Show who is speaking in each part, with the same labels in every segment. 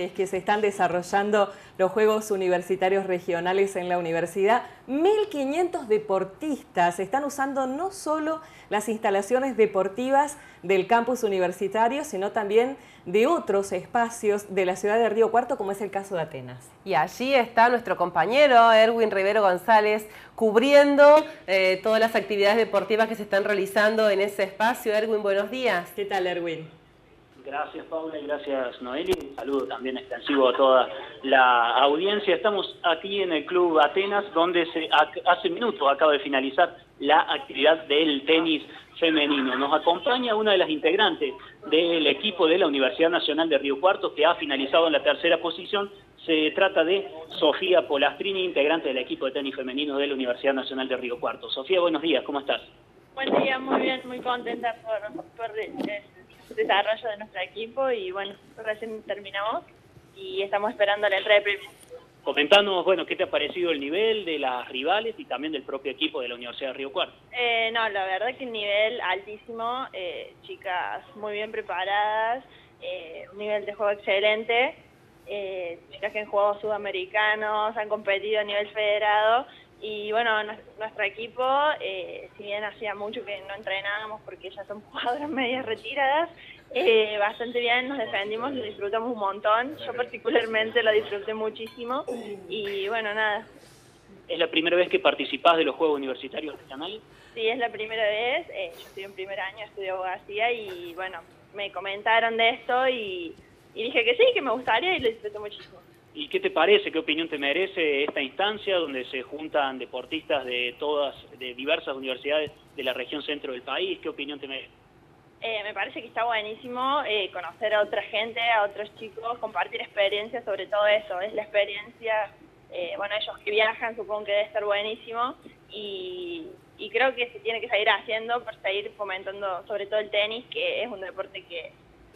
Speaker 1: tenis que se están desarrollando los Juegos Universitarios Regionales en la universidad. 1.500 deportistas están usando no solo las instalaciones deportivas del campus universitario, sino también de otros espacios de la ciudad de Río Cuarto, como es el caso de Atenas.
Speaker 2: Y allí está nuestro compañero Erwin Rivero González cubriendo todas las actividades deportivas que se están realizando en ese espacio. Erwin, buenos días.
Speaker 1: ¿Qué tal, Erwin?
Speaker 3: Gracias, Paula, y gracias, Noeli. Un saludo también extensivo a toda la audiencia. Estamos aquí en el Club Atenas, donde hace minutos acaba de finalizar la actividad del tenis femenino. Nos acompaña una de las integrantes del equipo de la Universidad Nacional de Río Cuarto, que ha finalizado en la tercera posición. Se trata de Sofía Polastrini, integrante del equipo de tenis femenino de la Universidad Nacional de Río Cuarto. Sofía, buenos días, ¿cómo estás?
Speaker 4: Buen día, muy bien, muy contenta por el desarrollo de nuestro equipo y bueno, recién terminamos y estamos esperando la entrada de premios.
Speaker 3: Comentanos, bueno, ¿qué te ha parecido el nivel de las rivales y también del propio equipo de la Universidad de Río Cuarto?
Speaker 4: No, la verdad que el nivel altísimo, chicas muy bien preparadas, un nivel de juego excelente, chicas que han jugado sudamericanos, han competido a nivel federado y bueno, nuestro equipo, si bien hacía mucho que no entrenábamos porque ya son jugadoras medias retiradas, bastante bien, nos defendimos, lo disfrutamos un montón. Yo particularmente lo disfruté muchísimo y bueno, nada.
Speaker 3: ¿Es la primera vez que participás de los Juegos Universitarios Regionales?
Speaker 4: Sí, es la primera vez. Yo estoy en primer año, estudio abogacía y bueno, me comentaron de esto y dije que sí, que me gustaría y lo disfruté muchísimo.
Speaker 3: ¿Y qué te parece, qué opinión te merece esta instancia donde se juntan deportistas de diversas universidades de la región centro del país? ¿Qué opinión te merece?
Speaker 4: Me parece que está buenísimo conocer a otra gente, a otros chicos, compartir experiencias, sobre todo eso, es la experiencia, bueno, ellos que viajan supongo que debe estar buenísimo y creo que se tiene que seguir haciendo por seguir fomentando sobre todo el tenis, que es un deporte que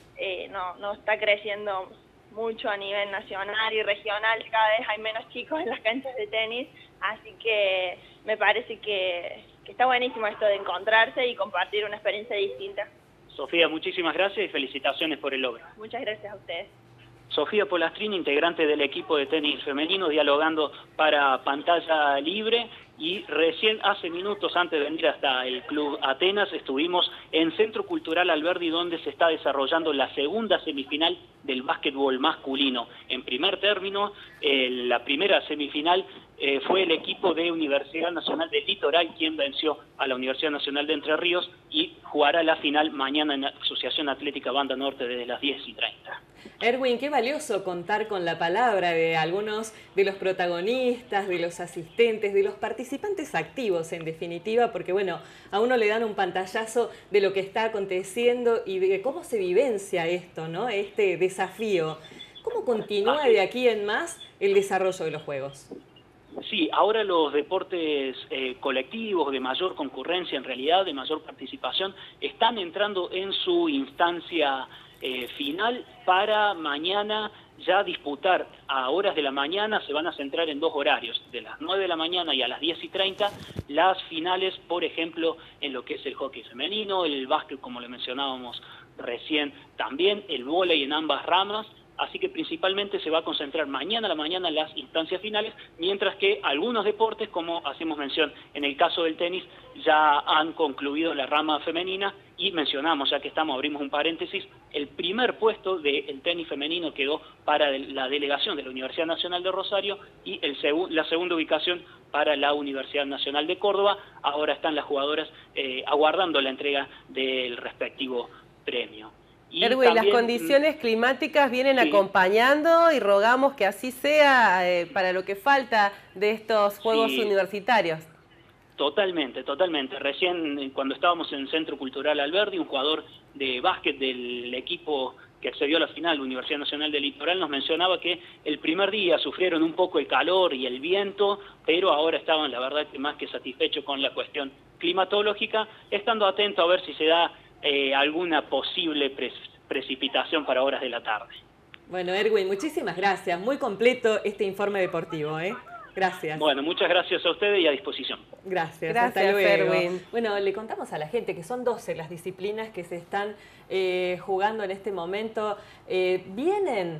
Speaker 4: no está creciendo mucho a nivel nacional y regional, cada vez hay menos chicos en las canchas de tenis, así que me parece que está buenísimo esto de encontrarse y compartir una experiencia distinta.
Speaker 3: Sofía, muchísimas gracias y felicitaciones por el logro.
Speaker 4: Muchas gracias a ustedes.
Speaker 3: Sofía Polastrini, integrante del equipo de tenis femenino, dialogando para Pantalla Libre. Y recién hace minutos antes de venir hasta el Club Atenas estuvimos en Centro Cultural Alberdi, donde se está desarrollando la segunda semifinal del básquetbol masculino. En primer término, la primera semifinal fue el equipo de Universidad Nacional del Litoral quien venció a la Universidad Nacional de Entre Ríos y jugará la final mañana en la Asociación Atlética Banda Norte desde las 10:30.
Speaker 1: Erwin, qué valioso contar con la palabra de algunos de los protagonistas, de los asistentes, de los participantes activos en definitiva, porque bueno, a uno le dan un pantallazo de lo que está aconteciendo y de cómo se vivencia esto, ¿no? Este desafío. ¿Cómo continúa de aquí en más el desarrollo de los Juegos?
Speaker 3: Sí, ahora los deportes colectivos de mayor concurrencia, en realidad de mayor participación, están entrando en su instancia final para mañana ya disputar a horas de la mañana. Se van a centrar en dos horarios, de las 9 de la mañana y a las 10:30, las finales, por ejemplo, en lo que es el hockey femenino, el básquet, como le mencionábamos recién, también el vóley en ambas ramas. Así que principalmente se va a concentrar mañana a la mañana en las instancias finales, mientras que algunos deportes, como hacemos mención en el caso del tenis, ya han concluido la rama femenina y mencionamos, ya que abrimos un paréntesis, el primer puesto del tenis femenino quedó para la delegación de la Universidad Nacional de Rosario y la segunda ubicación para la Universidad Nacional de Córdoba. Ahora están las jugadoras aguardando la entrega del respectivo premio.
Speaker 2: Erwin, las condiciones climáticas vienen acompañando y rogamos que así sea para lo que falta de estos Juegos Universitarios.
Speaker 3: Totalmente, totalmente. Recién cuando estábamos en Centro Cultural Alberdi, un jugador de básquet del equipo que accedió a la final, Universidad Nacional del Litoral, nos mencionaba que el primer día sufrieron un poco el calor y el viento, pero ahora estaban, la verdad, más que satisfechos con la cuestión climatológica, estando atentos a ver si se da alguna posible precipitación para horas de la tarde.
Speaker 1: Bueno, Erwin, muchísimas gracias. Muy completo este informe deportivo, ¿eh? Gracias.
Speaker 3: Bueno, muchas gracias a ustedes y a disposición.
Speaker 1: Gracias, hasta luego. Erwin. Bueno, le contamos a la gente que son 12 las disciplinas que se están jugando en este momento. Vienen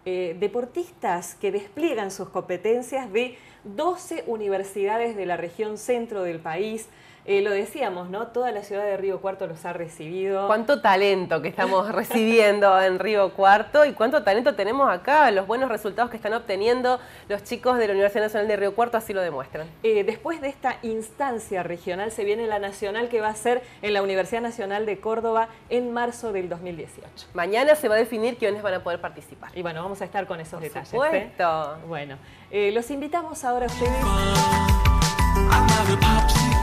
Speaker 1: deportistas que despliegan sus competencias de 12 universidades de la región centro del país. Lo decíamos, ¿no? Toda la ciudad de Río Cuarto los ha recibido.
Speaker 2: Cuánto talento que estamos recibiendo en Río Cuarto y cuánto talento tenemos acá. Los buenos resultados que están obteniendo los chicos de la Universidad Nacional de Río Cuarto así lo demuestran.
Speaker 1: Después de esta instancia regional se viene la nacional, que va a ser en la Universidad Nacional de Córdoba en marzo del 2018.
Speaker 2: Mañana se va a definir quiénes van a poder participar.
Speaker 1: Y bueno, vamos a estar con esos detalles.
Speaker 2: Por supuesto.
Speaker 1: Bueno, los invitamos ahora a ustedes.